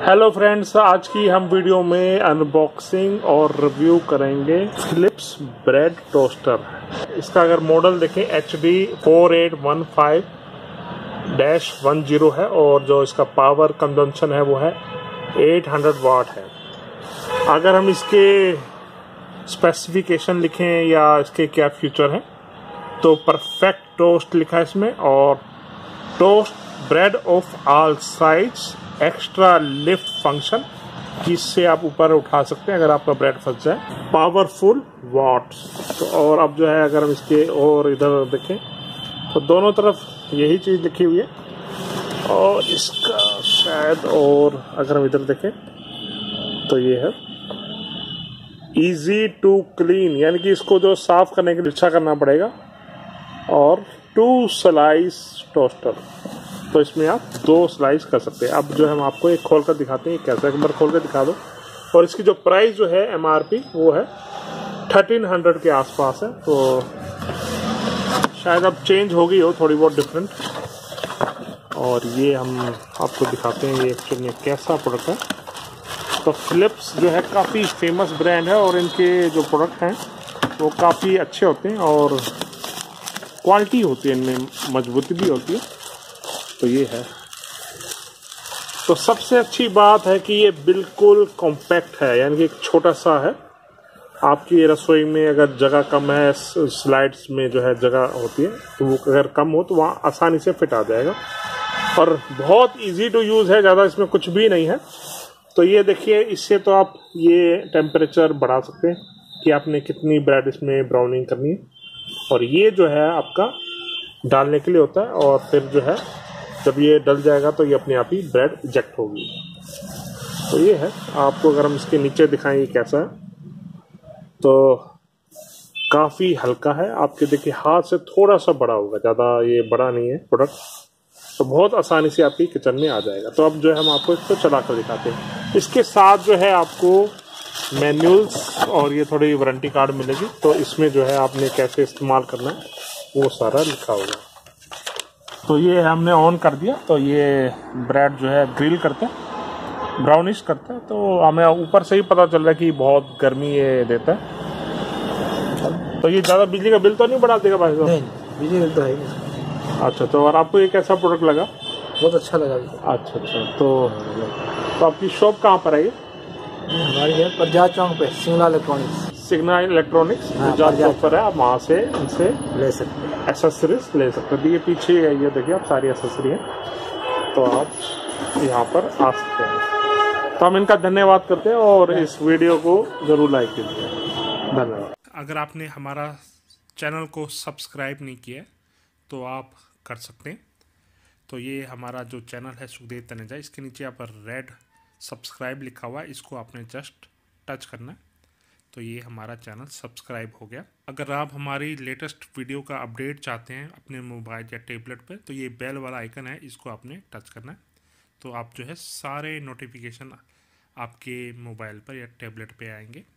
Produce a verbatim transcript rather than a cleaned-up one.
Hello friends, आज की हम वीडियो में अनबॉक्सिंग और रिव्यू करेंगे फिलिप्स ब्रेड टोस्टर। इसका अगर मॉडल देखें H D four eight one five dash one zero है और जो इसका पावर कंजम्पशन है वो है एट हंड्रेड वाट है। अगर हम इसके स्पेसिफिकेशन लिखें या इसके क्या फीचर हैं तो परफेक्ट टोस्ट लिखा है इसमें, और toast bread of all sides, extra lift function जिससे आप ऊपर उठा सकते हैं अगर आपका ब्रेड फंस जाए, पावरफुल वॉट्स। तो और अब जो है अगर हम इसके और इधर देखें तो दोनों तरफ यही चीज़ लिखी हुई है, और इसका शायद और अगर हम इधर देखें तो ये है इजी टू क्लीन, यानी कि इसको जो साफ करने के लिए अच्छा करना पड़ेगा, और टू स्लाइस टोस्टर, तो इसमें आप दो स्लाइस कर सकते हैं। अब जो हम आपको एक खोल कर दिखाते हैं, कैसे एक बार खोल कर दिखा दो। और इसकी जो प्राइस जो है एम आर पी वो है थर्टीन हंड्रेड के आसपास है, तो शायद अब चेंज हो गई हो थोड़ी बहुत डिफरेंट। और ये हम आपको दिखाते हैं ये एक्चुअली में कैसा प्रोडक्ट है। तो फिलिप्स जो है काफ़ी फेमस ब्रांड है और इनके जो प्रोडक्ट हैं वो काफ़ी अच्छे होते हैं और क्वालिटी होती है, इनमें मजबूती भी होती है। तो ये है, तो सबसे अच्छी बात है कि ये बिल्कुल कॉम्पैक्ट है, यानी कि एक छोटा सा है। आपकी रसोई में अगर जगह कम है, स्लाइड्स में जो है जगह होती है, तो वो अगर कम हो तो वहाँ आसानी से फिट आ जाएगा। और बहुत इजी टू यूज़ है, ज़्यादा इसमें कुछ भी नहीं है। तो ये देखिए, इससे तो आप ये टेम्परेचर बढ़ा सकते हैं कि आपने कितनी ब्रेड इसमें ब्राउनिंग करनी है, और ये जो है आपका डालने के लिए होता है, और फिर जो है जब ये डल जाएगा तो ये अपने आप ही ब्रेड इजेक्ट होगी। तो ये है, आपको अगर हम इसके नीचे दिखाएंगे कैसा है, तो काफ़ी हल्का है। आपके देखिए हाथ से थोड़ा सा बड़ा होगा, ज़्यादा ये बड़ा नहीं है प्रोडक्ट, तो बहुत आसानी से आपकी किचन में आ जाएगा। तो अब जो है हम आपको इसको चला कर दिखाते हैं। इसके साथ जो है आपको मैनुअल्स और ये थोड़ी वारंटी कार्ड मिलेगी, तो इसमें जो है आपने कैसे इस्तेमाल करना है वो सारा लिखा होगा। तो ये हमने ऑन कर दिया, तो ये ब्रेड जो है ग्रिल करते हैं, ब्राउनिश करते हैं, तो हमें ऊपर से ही पता चल रहा है कि बहुत गर्मी ये देता है। तो ये ज़्यादा बिजली का बिल तो नहीं बढ़ा देगा भाई साहब? नहीं, बिजली बिल तो है ही। अच्छा, तो और आपको ये कैसा प्रोडक्ट लगा? बहुत अच्छा लगा। अच्छा अच्छा, तो तो आपकी शॉप कहाँ पर है ये? हमारी है प्रजात चौक पे, signal electronics. Signal electronics Prajat Chowk पर है, आप वहाँ से इनसे ले सकते हैं, एसेसरीज ले सकते हैं। ये पीछे है, ये देखिए आप सारी एसेसरी है, तो आप यहाँ पर आ सकते हैं। तो हम इनका धन्यवाद करते हैं और इस वीडियो को जरूर लाइक कीजिए। धन्यवाद। अगर आपने हमारा चैनल को सब्सक्राइब नहीं किया तो आप कर सकते हैं। तो ये हमारा जो चैनल है सुखदेव तनेजा, इसके नीचे यहाँ पर रेड सब्सक्राइब लिखा हुआ है, इसको आपने जस्ट टच करना है, तो ये हमारा चैनल सब्सक्राइब हो गया। अगर आप हमारी लेटेस्ट वीडियो का अपडेट चाहते हैं अपने मोबाइल या टैबलेट पर, तो ये बेल वाला आइकन है, इसको आपने टच करना है, तो आप जो है सारे नोटिफिकेशन आपके मोबाइल पर या टैबलेट पे आएंगे।